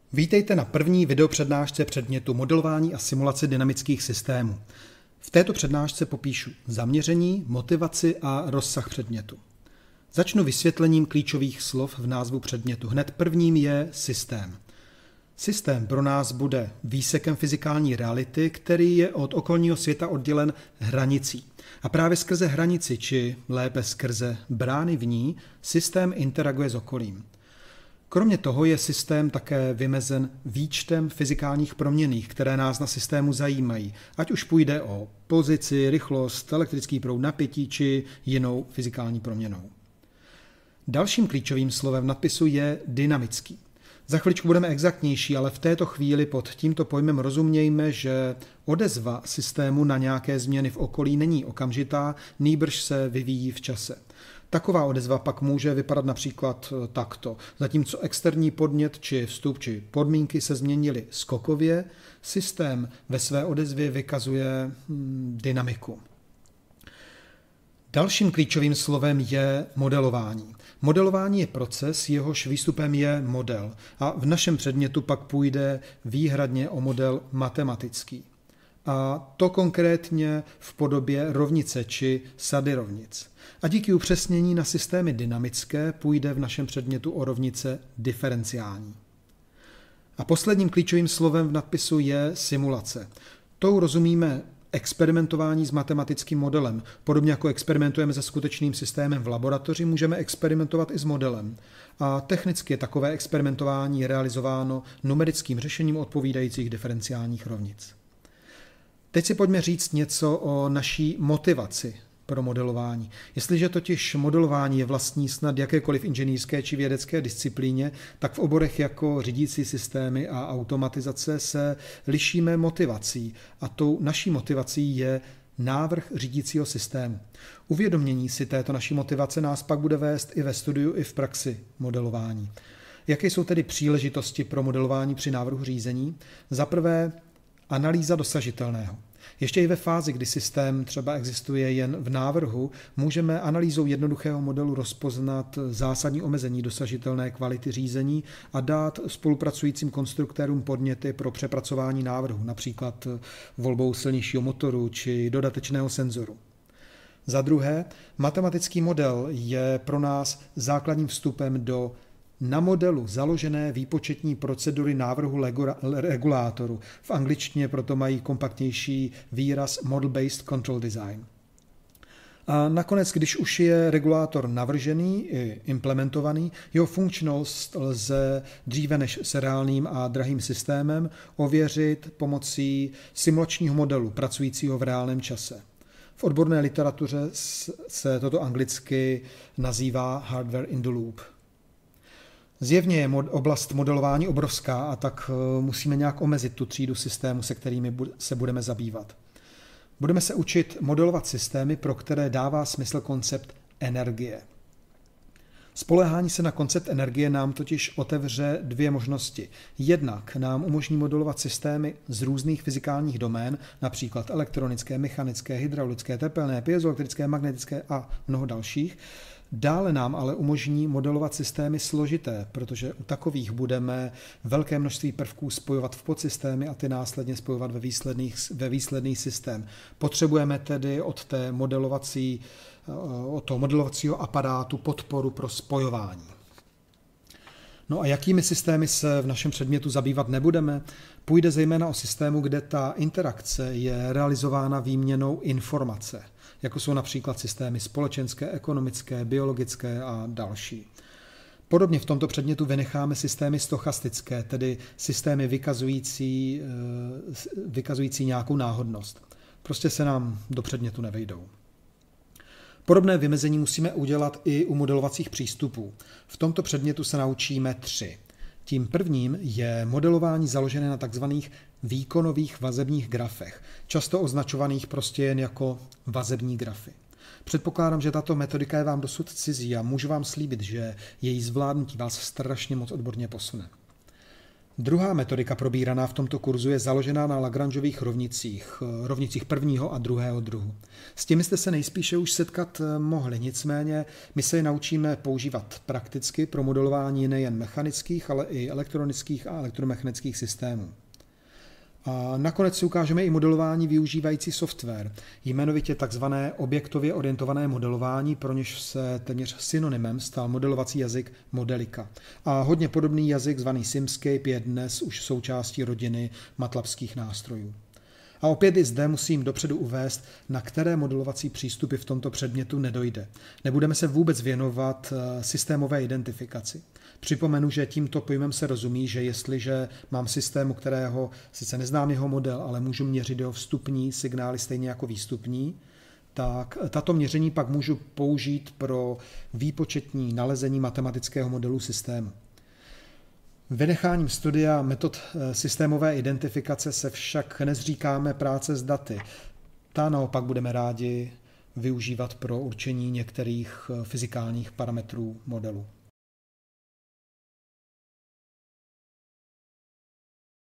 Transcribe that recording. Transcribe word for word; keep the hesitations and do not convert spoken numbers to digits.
Vítejte na první videopřednášce předmětu modelování a simulace dynamických systémů. V této přednášce popíšu zaměření, motivaci a rozsah předmětu. Začnu vysvětlením klíčových slov v názvu předmětu. Hned prvním je systém. Systém pro nás bude výsekem fyzikální reality, který je od okolního světa oddělen hranicí. A právě skrze hranici, či lépe skrze brány v ní, systém interaguje s okolím. Kromě toho je systém také vymezen výčtem fyzikálních proměnných, které nás na systému zajímají, ať už půjde o pozici, rychlost, elektrický proud, napětí či jinou fyzikální proměnou. Dalším klíčovým slovem v nadpisu je dynamický. Za chviličku budeme exaktnější, ale v této chvíli pod tímto pojmem rozumějme, že odezva systému na nějaké změny v okolí není okamžitá, nýbrž se vyvíjí v čase. Taková odezva pak může vypadat například takto. Zatímco externí podnět či vstup či podmínky se změnily skokově, systém ve své odezvě vykazuje hmm, dynamiku. Dalším klíčovým slovem je modelování. Modelování je proces, jehož výstupem je model. A v našem předmětu pak půjde výhradně o model matematický. A to konkrétně v podobě rovnice či sady rovnic. A díky upřesnění na systémy dynamické půjde v našem předmětu o rovnice diferenciální. A posledním klíčovým slovem v nadpisu je simulace. Tou rozumíme experimentování s matematickým modelem. Podobně jako experimentujeme se skutečným systémem v laboratoři, můžeme experimentovat i s modelem. A technicky je takové experimentování realizováno numerickým řešením odpovídajících diferenciálních rovnic. Teď si pojďme říct něco o naší motivaci pro modelování. Jestliže totiž modelování je vlastní snad jakékoliv inženýrské či vědecké disciplíně, tak v oborech jako řídící systémy a automatizace se lišíme motivací. A tou naší motivací je návrh řídícího systému. Uvědomění si této naší motivace nás pak bude vést i ve studiu, i v praxi modelování. Jaké jsou tedy příležitosti pro modelování při návrhu řízení? Za prvé, analýza dosažitelného. Ještě i ve fázi, kdy systém třeba existuje jen v návrhu, můžeme analýzou jednoduchého modelu rozpoznat zásadní omezení dosažitelné kvality řízení a dát spolupracujícím konstruktérům podněty pro přepracování návrhu, například volbou silnějšího motoru či dodatečného senzoru. Za druhé, matematický model je pro nás základním vstupem do na modelu založené výpočetní procedury návrhu regulátoru. V angličtině proto mají kompaktnější výraz Model-Based Control Design. A nakonec, když už je regulátor navržený i implementovaný, jeho funkčnost lze dříve než s reálným a drahým systémem ověřit pomocí simulačního modelu pracujícího v reálném čase. V odborné literatuře se toto anglicky nazývá Hardware in the Loop. Zjevně je oblast modelování obrovská a tak musíme nějak omezit tu třídu systému, se kterými se budeme zabývat. Budeme se učit modelovat systémy, pro které dává smysl koncept energie. Spoléhání se na koncept energie nám totiž otevře dvě možnosti. Jednak nám umožní modelovat systémy z různých fyzikálních domén, například elektronické, mechanické, hydraulické, tepelné, piezoelektrické, magnetické a mnoho dalších. Dále nám ale umožní modelovat systémy složité, protože u takových budeme velké množství prvků spojovat v podsystémy a ty následně spojovat ve, ve výsledný systém. Potřebujeme tedy od, té modelovací, od toho modelovacího aparátu podporu pro spojování. No a jakými systémy se v našem předmětu zabývat nebudeme? Půjde zejména o systému, kde ta interakce je realizována výměnou informace, jako jsou například systémy společenské, ekonomické, biologické a další. Podobně v tomto předmětu vynecháme systémy stochastické, tedy systémy vykazující, vykazující nějakou náhodnost. Prostě se nám do předmětu nevejdou. Podobné vymezení musíme udělat i u modelovacích přístupů. V tomto předmětu se naučíme tři. Tím prvním je modelování založené na tzv. Výkonových vazebních grafech, často označovaných prostě jen jako vazební grafy. Předpokládám, že tato metodika je vám dosud cizí a můžu vám slíbit, že její zvládnutí vás strašně moc odborně posune. Druhá metodika probíraná v tomto kurzu je založená na Lagrangeových rovnicích, rovnicích prvního a druhého druhu. S těmi jste se nejspíše už setkat mohli, nicméně my se je naučíme používat prakticky pro modelování nejen mechanických, ale i elektronických a elektromechanických systémů. A nakonec si ukážeme i modelování využívající software, jmenovitě takzvané objektově orientované modelování, pro něž se téměř synonymem stal modelovací jazyk Modelika. A hodně podobný jazyk zvaný Simscape je dnes už součástí rodiny matlabských nástrojů. A opět i zde musím dopředu uvést, na které modelovací přístupy v tomto předmětu nedojde. Nebudeme se vůbec věnovat systémové identifikaci. Připomenu, že tímto pojmem se rozumí, že jestliže mám systém, u kterého sice neznám jeho model, ale můžu měřit jeho vstupní signály stejně jako výstupní, tak tato měření pak můžu použít pro výpočetní nalezení matematického modelu systému. Vynecháním studia metod systémové identifikace se však nezříkáme práce s daty. Ta naopak budeme rádi využívat pro určení některých fyzikálních parametrů modelu.